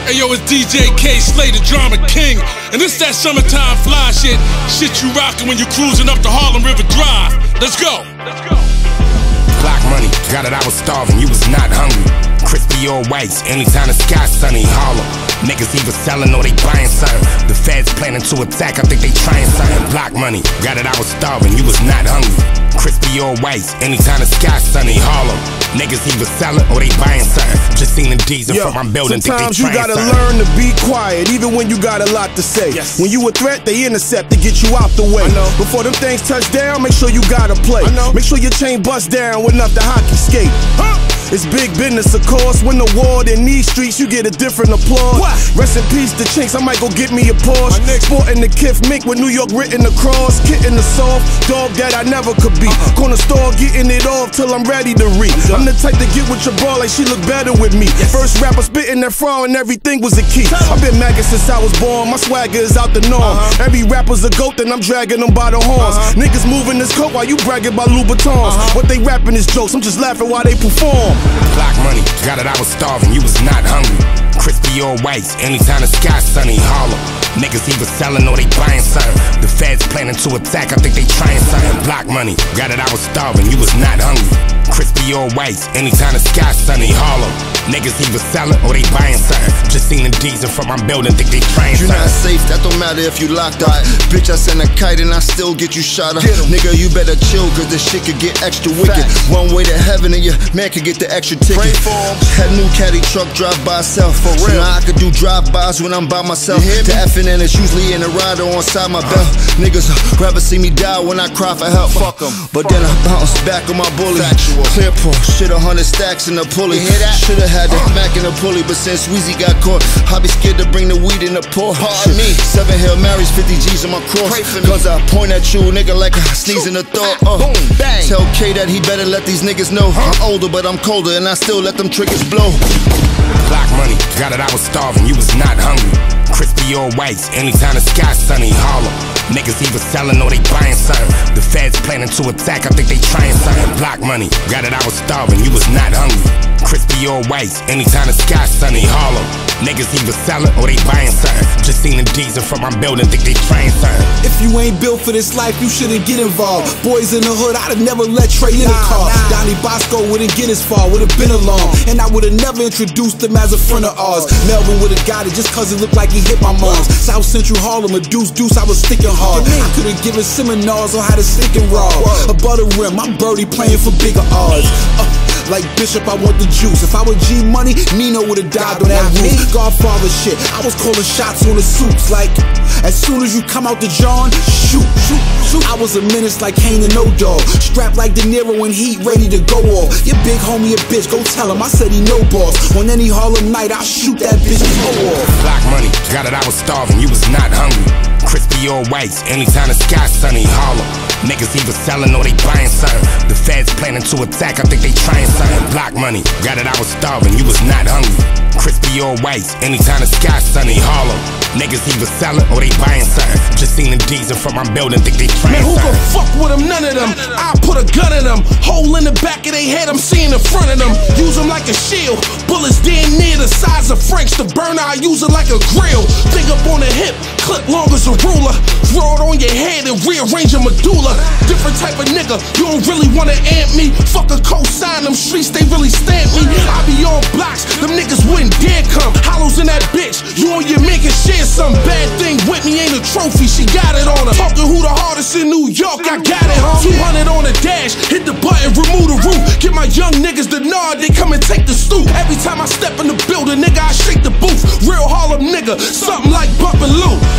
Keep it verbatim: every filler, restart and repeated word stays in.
Hey yo, it's D J K Slay, the Drama King, and this that summertime fly shit. Shit you rockin' when you cruising up the Harlem River Drive. Let's go. Let's go. Block money, got it, I was starving, you was not hungry. Crispy or whites, anytime the sky's sunny. Harlem, niggas either selling or they buying something. The feds planning to attack, I think they trying something. Block money, got it, I was starving, you was not hungry. Crispy or whites, anytime the sky's sunny. Harlem, niggas either selling or they buying something. Just seen the D's in front of my building, think they sometimes you gotta something. learn to be quiet, even when you got a lot to say. Yes. When you a threat, they intercept to get you out the way. I know. Before them things touch down, make sure you gotta play. I know. Make sure your chain bust down with enough to hockey skate. Huh? It's big business, of course. When the war in these streets, you get a different applause. What? Rest in peace to Chinks, I might go get me a Porsche. Sporting the Kith Mink with New York written across. Kitten the soft, dog that I never could be. Uh-uh. Corner store, getting it off till I'm ready to read. I'm, I'm the type to get with your bra like she look better with me. Yes. First rapper spitting that fraud and everything was a key. I've been macking since I was born, my swagger is out the norm. Uh-huh. Every rapper's a goat, then I'm dragging them by the horns. Uh-huh. Niggas moving this coat while you bragging about Louboutins. Uh-huh. What they rapping is jokes, I'm just laughing while they perform. Block money, got it, I was starving, you was not hungry. Crispy or whites, anytime the sky's sunny. Harlem, niggas either selling or they buying something. The feds planning to attack, I think they trying something. Block money, got it, I was starving, you was not hungry. Crispy or whites, anytime the sky's sunny. Harlem, niggas either selling or they buying something. Just seen the D's in front of my building, think they trying You're something. not safe, that don't matter if you locked up. Bitch, I send a kite and I still get you shot up. Nigga, you better chill, cause this shit could get extra wicked. Facts. One way to heaven and your man could get the extra ticket. Pray for him. Had a new caddy truck drive by itself. For real. So now I could do drive-bys when I'm by myself. To effing and it's usually in a rider on side my belt. Niggas rather see me die when I cry for help. Fuck 'em. But then I bounce back on my bully. Factual. Clear pull, shit a hundred stacks in the pulley. Shoulda had the Mac in the pulley, but since Weezy got caught, I be scared to bring the weed in the pour. Pardon me. Seven Hail Marys, fifty G's on my cross. Pray for me. Cause I point at you, nigga, like I sneeze in the thought. Uh. Boom, bang. Tell K that he better let these niggas know. Huh? I'm older, but I'm colder, and I still let them triggers blow. Block money, got it, I was starving, you was not hungry. Crispy or whites, anytime the sky's sunny. Harlem, niggas either selling or they buying something. The feds planning to attack, I think they trying something. Block money, got it, I was starving, you was not hungry. Crispy or whites, anytime the sky's sunny. Harlem, niggas either selling or they buying something. Just seen the D's in front of my building, think they trying something. If you ain't built for this life, you shouldn't get involved. Boys in the hood, I'd have never let Trey in a car. Nah. Donnie Bosco wouldn't get as far, would've been along. And I would've never introduced him as a friend of ours. Melvin would've got it just cause it looked like he hit my mom's. South Central Harlem, a deuce deuce, I was sticking hard. I could've given seminars on how to stick and raw. A butter rim, I'm birdie playing for bigger odds. Uh, Like Bishop, I want the juice. If I were G Money, Nino would've died on that roof. Godfather shit, I was calling shots on the suits. Like, as soon as you come out the John, shoot, shoot, shoot. I was a menace like Kane and No Dog. Strapped like De Niro in heat, ready to go off. Your big homie a bitch, go tell him I said he no boss. On any Harlem night, I'll shoot that bitch go off. Block money, got it, I was starving, you was not hungry. Crispy or whites, anytime the sky's sunny. Harlem, niggas either selling or they buying something. The feds planning to attack, I think they trying something. Block money, got it, I was starving, you was not hungry. Crispy or whites, anytime the sky's sunny. Harlem, niggas either selling or they buying something. Just seen the D's in front of my building, think they trying Man, who something. gon' fuck with them? None of them. I put a gun in them. Hole in the back of their head, I'm seeing the front of them. Use them like a shield. Bullets damn near the size of French. The burner, I use it like a grill. Dig up on the hip, clip long as a ruler. Throw it on your head and rearrange your medulla. Different type of nigga, you don't really wanna amp me. Fuck a cosign, them streets, they really stamp me. I be on blocks, them niggas wouldn't dare come. Hollows in that bitch, you on your man can share some bad thing with me, ain't a trophy, she got it on her. Talking who the hardest in New York, I got it, homie. two hundred on the dash, hit the button, remove the roof. Get my young niggas the nod, they come and take the stoop. Every time I step in the building, nigga, I shake the booth. Real Harlem nigga, something like Bump and Lou.